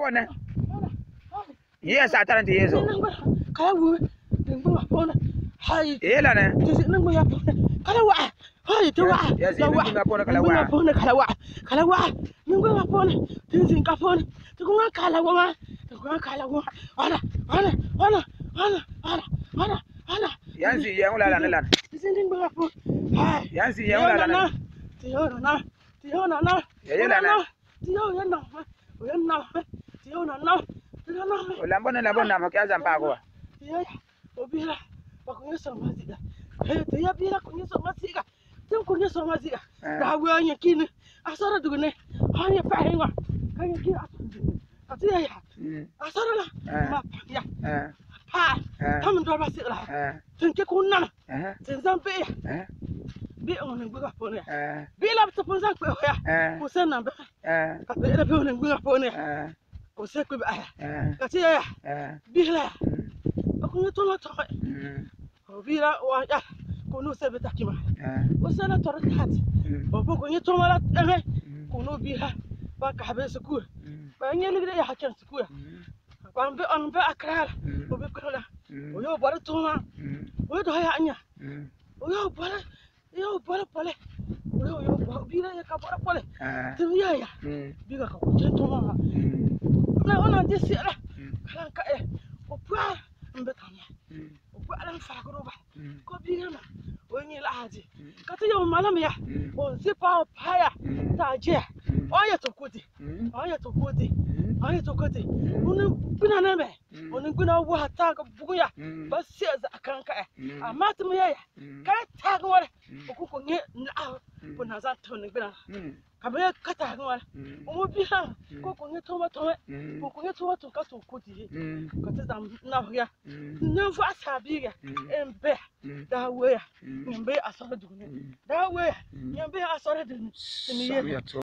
pone. Yes, I turn to years. Kalawu. Ningwa pone. Hai. Ela ne. Ningwa pone. Kalawa. Hai tuwa. Yes, ningwa pone kalawa. Ningwa pone kalawa. Kalawa. Ningwa pone. Tinzinga pone. Tukunga kalawa. Tukunga kalawa. Ana. Yansi yang la la. Tinzinga pone. Hai. Yansi yang la la. Tiyo na. Ela na. Tiyo yana. Tiyo na. Ulambona makiaza mpako. Tiyo. Obira. Bakunyesa maziga. Tiyo bira kunyesa maziga. Tiyo kunyesa maziga. Dawe nyakini. Asara dugune. Hanya pahenga. Kanya kira asara. Atiya ya. Asara la. Ma ya. Ha. Tamu ndo basira. Tinke kunna. Tinzambe ya. Bi on ngbuga pone. Bi la tponza kwe ya. Ko sena be. Ka be la be on ngbuga pone. Ko se kwe ba. Ka ti ya. Bi la. Ko ni to la to. O bi la wa ya. Ko no se be takima. O se na to ra hat. O ko ni to mala eme. Ko no bi la. Ba ka be su ku. Ba nyeli de ya hakan su ku. Ba be on be akra. O be ko la. O yo ba to ma. O do ya anya. O yo ba pole. Yo bira ya ka bora pole. Tiya ya. Biga ka ko to ma. Na ona disi ala. Kala ka o pa mbetanya. O pa ala fa ko ba. Ko biga ma. O nyi la haji. Ka ti yo malam ya. O zipa o pa ya. Ta je. O ya to koti. Unu bina na me. Unu bina wa ta ka bugu ya. Ba sai za akan ka. Amma tumi ya. Ka ta ga wala. Ko nye na ko na za to ni bina. Ka be ka ta ga wala. O bi ha ko nye to ma to. Ko nye to ka to koti. Ka ta zam na ya. Na fa sabi ya. Embe da we ya. Embe asara dugune. Da we ya. Embe asara dugune.